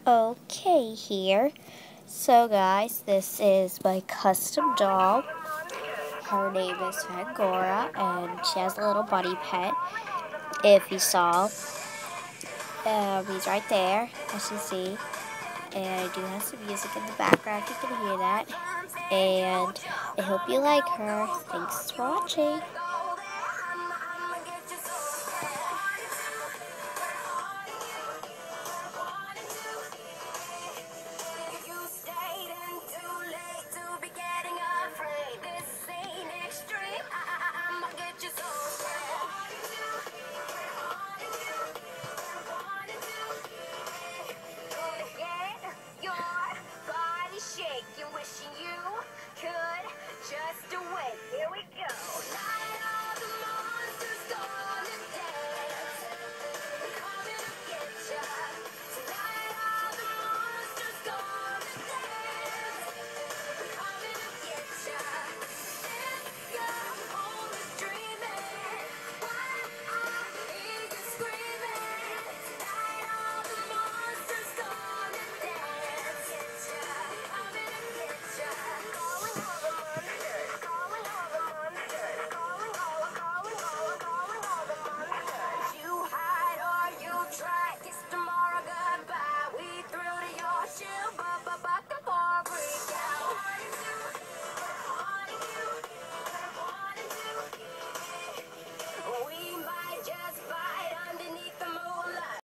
Okay, here. So guys, this is my custom doll. Her name is Fangora, and she has a little bunny pet. If you saw, he's right there, as you see. And I do have some music in the background, you can hear that. And I hope you like her. Thanks for watching.